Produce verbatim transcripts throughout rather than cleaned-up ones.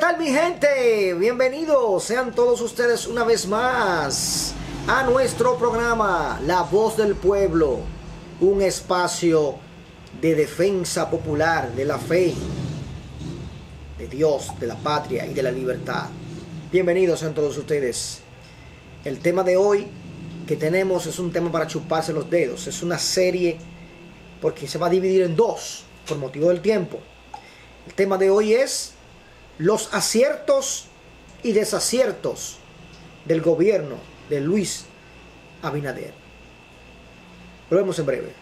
tal, mi gente? Bienvenidos sean todos ustedes una vez más a nuestro programa La Voz del Pueblo, un espacio de defensa popular de la fe, de Dios, de la patria y de la libertad. Bienvenidos sean todos ustedes. El tema de hoy que tenemos es un tema para chuparse los dedos. Es una serie porque se va a dividir en dos por motivo del tiempo. El tema de hoy es los aciertos y desaciertos del gobierno de Luis Abinader. Volvemos en breve.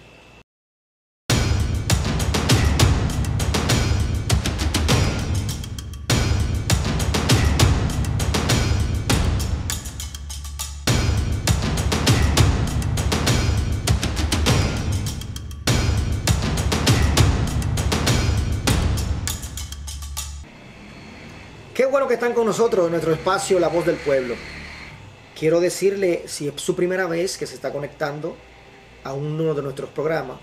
Qué bueno que están con nosotros en nuestro espacio La Voz del Pueblo. Quiero decirle, si es su primera vez que se está conectando a uno de nuestros programas,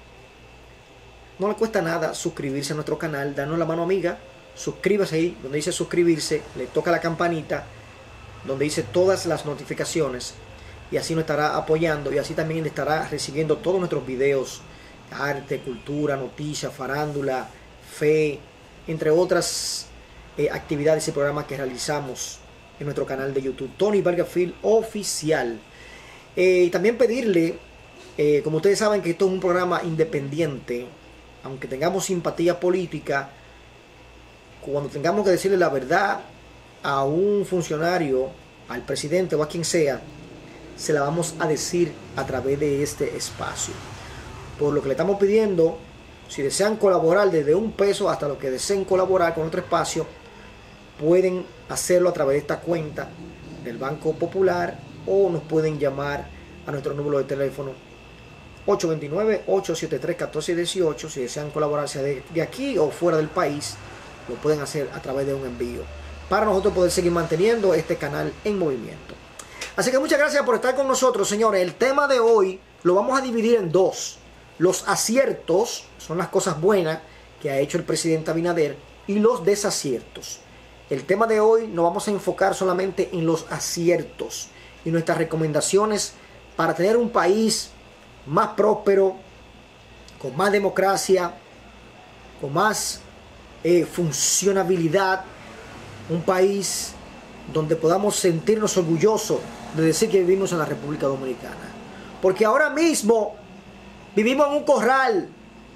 no le cuesta nada suscribirse a nuestro canal, darnos la mano amiga, suscríbase ahí, donde dice suscribirse, le toca la campanita, donde dice todas las notificaciones, y así nos estará apoyando, y así también estará recibiendo todos nuestros videos, arte, cultura, noticias, farándula, fe, entre otras Eh, actividades y programas que realizamos en nuestro canal de YouTube, Tony Vargas Film Oficial. Eh, y también pedirle, eh, como ustedes saben que esto es un programa independiente, aunque tengamos simpatía política, cuando tengamos que decirle la verdad a un funcionario, al presidente o a quien sea, se la vamos a decir a través de este espacio. Por lo que le estamos pidiendo, si desean colaborar desde un peso hasta lo que deseen colaborar con otro espacio, pueden hacerlo a través de esta cuenta del Banco Popular o nos pueden llamar a nuestro número de teléfono ocho dos nueve, ocho siete tres, uno cuatro uno ocho. Si desean colaborar sea de, de aquí o fuera del país, lo pueden hacer a través de un envío para nosotros poder seguir manteniendo este canal en movimiento. Así que muchas gracias por estar con nosotros, señores. El tema de hoy lo vamos a dividir en dos: los aciertos, son las cosas buenas que ha hecho el presidente Abinader, y los desaciertos. El tema de hoy nos vamos a enfocar solamente en los aciertos y nuestras recomendaciones para tener un país más próspero, con más democracia, con más eh, funcionabilidad, un país donde podamos sentirnos orgullosos de decir que vivimos en la República Dominicana. Porque ahora mismo vivimos en un corral.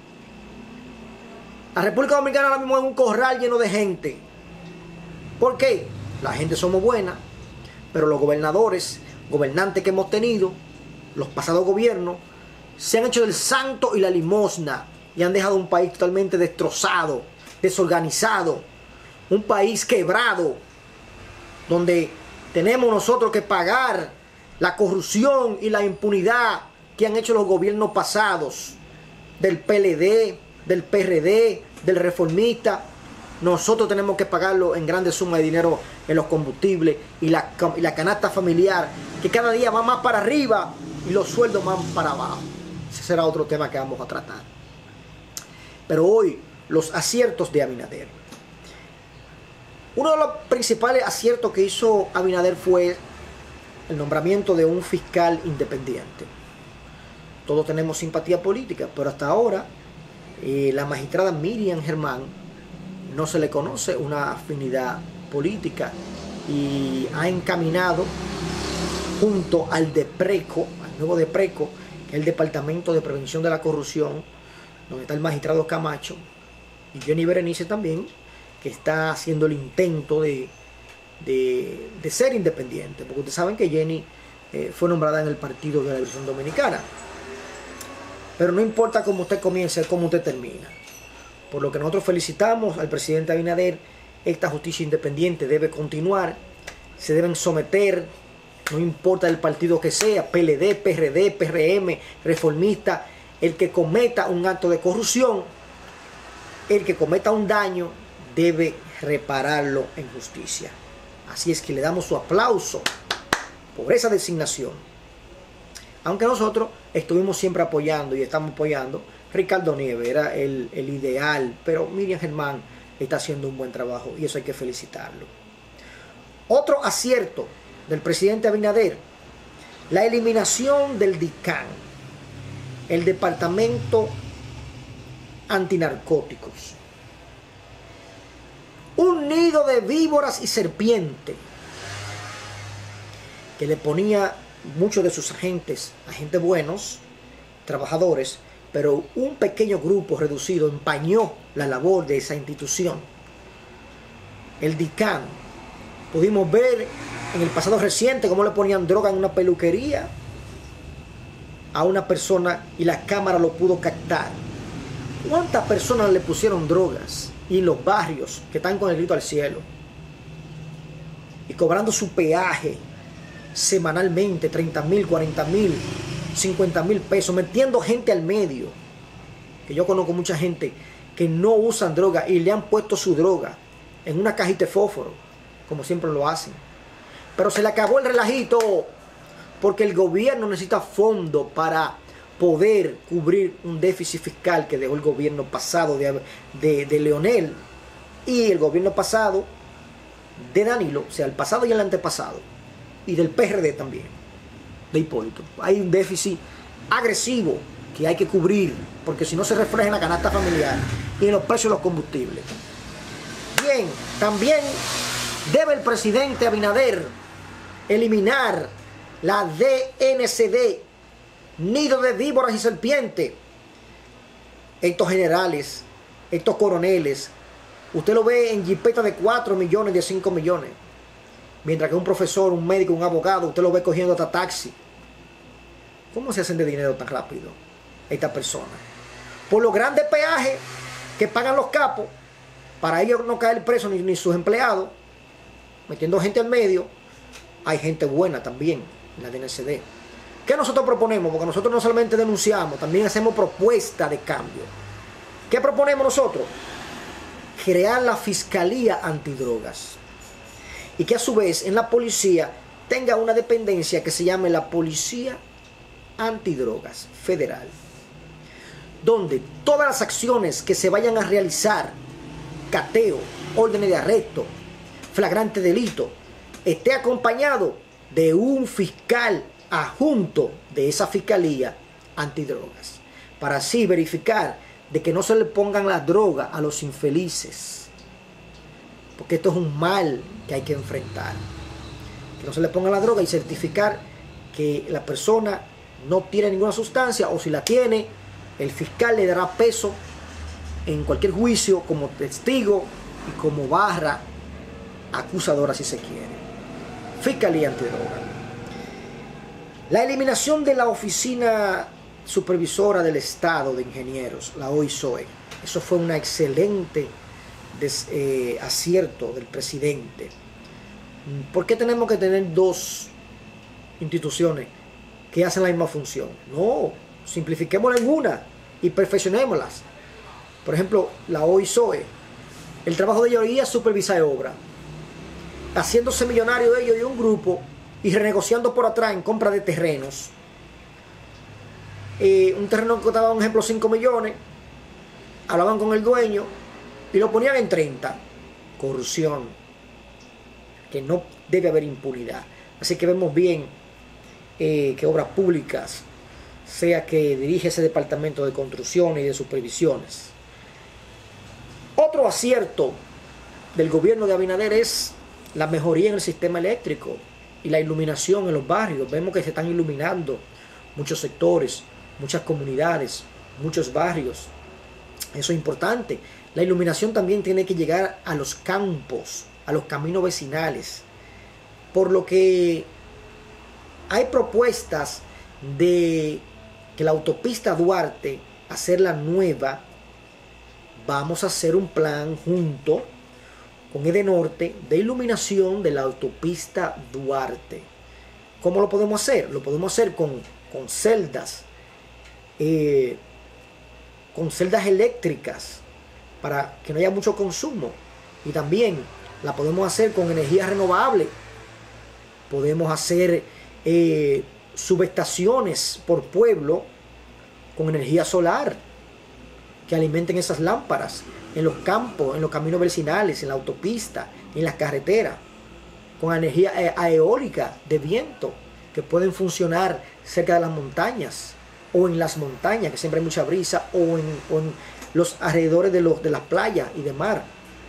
La República Dominicana ahora mismo es un corral lleno de gente. ¿Por qué? La gente somos buena, pero los gobernadores, gobernantes que hemos tenido, los pasados gobiernos, se han hecho del santo y la limosna y han dejado un país totalmente destrozado, desorganizado, un país quebrado, donde tenemos nosotros que pagar la corrupción y la impunidad que han hecho los gobiernos pasados, del P L D, del P R D, del Reformista. Nosotros tenemos que pagarlo en grandes sumas de dinero en los combustibles y la, y la canasta familiar, que cada día va más para arriba y los sueldos más para abajo. Ese será otro tema que vamos a tratar. Pero hoy, los aciertos de Abinader. Uno de los principales aciertos que hizo Abinader fue el nombramiento de un fiscal independiente. Todos tenemos simpatía política, pero hasta ahora eh, la magistrada Miriam Germán no se le conoce una afinidad política y ha encaminado junto al DEPRECO, al nuevo DEPRECO, que es el Departamento de Prevención de la Corrupción, donde está el magistrado Camacho y Jenny Berenice también, que está haciendo el intento de, de, de ser independiente, porque ustedes saben que Jenny eh, fue nombrada en el Partido de la Liberación Dominicana. Pero no importa cómo usted comience, cómo usted termina. Por lo que nosotros felicitamos al presidente Abinader. Esta justicia independiente debe continuar. Se deben someter, no importa el partido que sea, P L D, P R D, P R M, Reformista, el que cometa un acto de corrupción, el que cometa un daño, debe repararlo en justicia. Así es que le damos su aplauso por esa designación. Aunque nosotros estuvimos siempre apoyando y estamos apoyando, Ricardo Nieves era el, el ideal, pero Miriam Germán está haciendo un buen trabajo y eso hay que felicitarlo. Otro acierto del presidente Abinader, la eliminación del DICAN, el Departamento Antinarcóticos. Un nido de víboras y serpientes que le ponía muchos de sus agentes, agentes buenos, trabajadores, pero un pequeño grupo reducido empañó la labor de esa institución. El DICAN, pudimos ver en el pasado reciente cómo le ponían droga en una peluquería a una persona y la cámara lo pudo captar. ¿Cuántas personas le pusieron drogas? Y en los barrios que están con el grito al cielo y cobrando su peaje semanalmente, treinta mil, cuarenta mil, cincuenta mil pesos, metiendo gente al medio. Que yo conozco mucha gente que no usan droga y le han puesto su droga en una cajita de fósforo, como siempre lo hacen. Pero se le acabó el relajito porque el gobierno necesita fondos para poder cubrir un déficit fiscal que dejó el gobierno pasado de, de, de Leonel y el gobierno pasado de Danilo, o sea, el pasado y el antepasado, y del P R D también, de Hipólito. Hay un déficit agresivo que hay que cubrir, porque si no se refleja en la canasta familiar y en los precios de los combustibles. Bien, también debe el presidente Abinader eliminar la D N C D, nido de víboras y serpientes. Estos generales, estos coroneles, usted lo ve en jipetas de cuatro millones, de cinco millones. Mientras que un profesor, un médico, un abogado, usted lo ve cogiendo hasta taxi. ¿Cómo se hacen de dinero tan rápido estas personas? Por los grandes peajes que pagan los capos, para ellos no caer preso ni, ni sus empleados, metiendo gente al medio. Hay gente buena también en la D N C D. ¿Qué nosotros proponemos? Porque nosotros no solamente denunciamos, también hacemos propuestas de cambio. ¿Qué proponemos nosotros? Crear la Fiscalía Antidrogas. Y que a su vez en la policía tenga una dependencia que se llame la Policía Antidrogas Federal. Donde todas las acciones que se vayan a realizar, cateo, órdenes de arresto, flagrante delito, esté acompañado de un fiscal adjunto de esa Fiscalía Antidrogas, para así verificar de que no se le pongan la droga a los infelices, porque esto es un mal que hay que enfrentar. Que no se le ponga la droga y certificar que la persona no tiene ninguna sustancia, o si la tiene, el fiscal le dará peso en cualquier juicio como testigo y como barra acusadora si se quiere. Fiscalía Antidroga. La eliminación de la Oficina Supervisora del Estado de Ingenieros, la O I S O E. Eso fue un excelente des, eh, acierto del presidente. ¿Por qué tenemos que tener dos instituciones que hacen la misma función? No, simplifiquémosla en una y perfeccionémoslas. Por ejemplo, la O I S O E. El trabajo de ellos es supervisar obra, haciéndose millonario de ellos y un grupo, y renegociando por atrás en compra de terrenos. Eh, un terreno que costaba, por ejemplo, cinco millones, hablaban con el dueño y lo ponían en treinta. Corrupción, que no debe haber impunidad. Así que vemos bien eh, que Obras Públicas sea que dirige ese departamento de construcción y de supervisiones. Otro acierto del gobierno de Abinader es la mejoría en el sistema eléctrico y la iluminación en los barrios. Vemos que se están iluminando muchos sectores, muchas comunidades, muchos barrios. Eso es importante. La iluminación también tiene que llegar a los campos, a los caminos vecinales. Por lo que hay propuestas de que la autopista Duarte, hacerla nueva. Vamos a hacer un plan junto con Edenorte de iluminación de la autopista Duarte. ¿Cómo lo podemos hacer? Lo podemos hacer con, con celdas, eh, con celdas eléctricas para que no haya mucho consumo. Y también la podemos hacer con energía renovable. Podemos hacer eh, subestaciones por pueblo con energía solar, que alimenten esas lámparas en los campos, en los caminos vecinales, en la autopista, en las carreteras, con energía eólica de viento, que pueden funcionar cerca de las montañas, o en las montañas, que siempre hay mucha brisa, o en, o en los alrededores de, los, de las playas y de mar.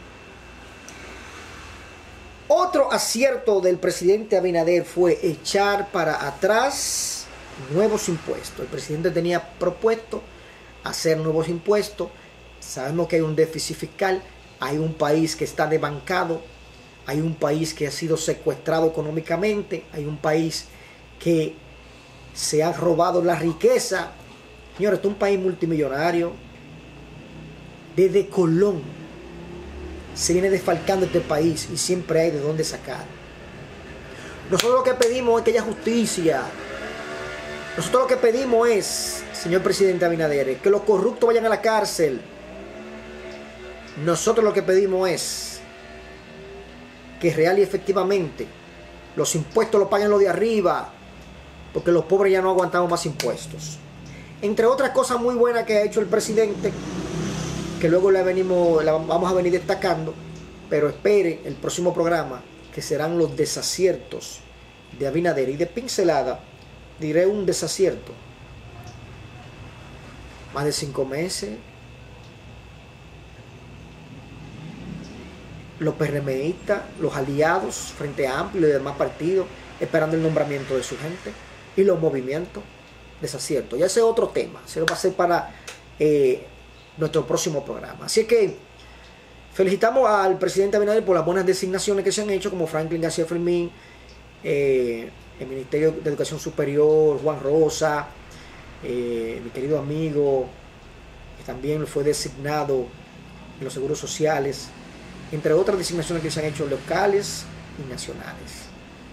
Otro acierto del presidente Abinader fue echar para atrás nuevos impuestos. El presidente tenía propuesto hacer nuevos impuestos. Sabemos que hay un déficit fiscal, hay un país que está desbancado, hay un país que ha sido secuestrado económicamente, hay un país que se ha robado la riqueza. Señores, este es un país multimillonario. Desde Colón se viene desfalcando este país y siempre hay de dónde sacar. Nosotros lo que pedimos es que haya justicia. Nosotros lo que pedimos es, señor presidente Abinader, que los corruptos vayan a la cárcel. Nosotros lo que pedimos es que real y efectivamente los impuestos los paguen los de arriba, porque los pobres ya no aguantamos más impuestos. Entre otras cosas muy buenas que ha hecho el presidente, que luego la, venimos, la vamos a venir destacando, pero espere el próximo programa, que serán los desaciertos de Abinader. Y de pincelada diré un desacierto: más de cinco meses los PRMistas, los aliados Frente Amplio y demás partidos esperando el nombramiento de su gente, y los movimientos. Desacierto. Ya ese es otro tema, se lo va a hacer para eh, nuestro próximo programa. Así que felicitamos al presidente Abinader por las buenas designaciones que se han hecho, como Franklin García Fermín, eh, el Ministerio de Educación Superior, Juan Rosa, eh, mi querido amigo, que también fue designado en los seguros sociales, entre otras designaciones que se han hecho locales y nacionales.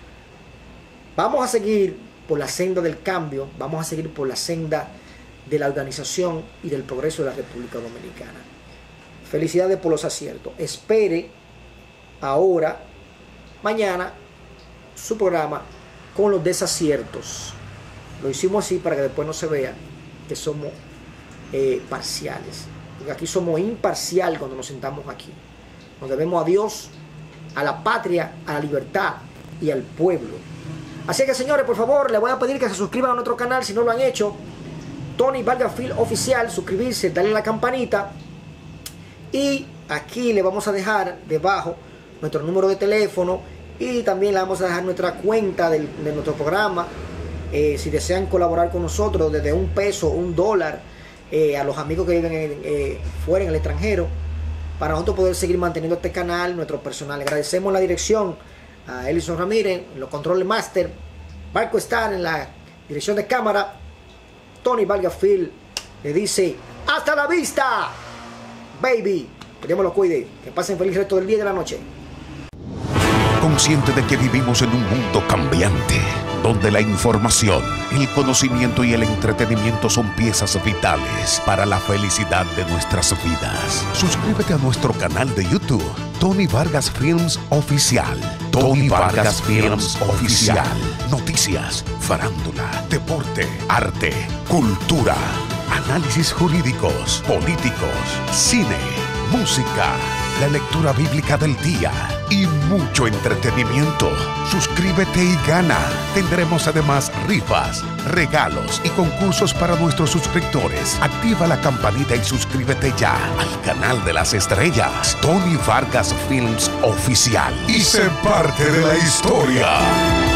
Vamos a seguir por la senda del cambio, vamos a seguir por la senda de la organización y del progreso de la República Dominicana. Felicidades por los aciertos. Espere ahora, mañana, su programa con los desaciertos. Lo hicimos así para que después no se vea que somos eh, parciales. Porque aquí somos imparcial cuando nos sentamos aquí. Nos debemos a Dios, a la patria, a la libertad y al pueblo. Así que, señores, por favor, les voy a pedir que se suscriban a nuestro canal si no lo han hecho. Tony Vargas Film Oficial, suscribirse, darle a la campanita. Y aquí le vamos a dejar debajo nuestro número de teléfono, y también le vamos a dejar nuestra cuenta del, de nuestro programa. Eh, si desean colaborar con nosotros desde un peso, un dólar, eh, a los amigos que viven en, eh, fuera en el extranjero, para nosotros poder seguir manteniendo este canal, nuestro personal. Agradecemos la dirección a Elison Ramírez, en los controles master, Marco Star en la dirección de cámara, Tony Vargas Film le dice hasta la vista, baby. Que Dios me los cuide, que pasen feliz resto del día y de la noche. Consciente de que vivimos en un mundo cambiante, donde la información, el conocimiento y el entretenimiento son piezas vitales para la felicidad de nuestras vidas. Suscríbete a nuestro canal de YouTube, Tony Vargas Films Oficial. Tony Vargas Films Oficial. Noticias, farándula, deporte, arte, cultura, análisis jurídicos, políticos, cine, música, la lectura bíblica del día y mucho entretenimiento. Suscríbete y gana. Tendremos además rifas, regalos y concursos para nuestros suscriptores. Activa la campanita y suscríbete ya al canal de las estrellas, Tony Vargas Films Oficial, y sé parte de la historia.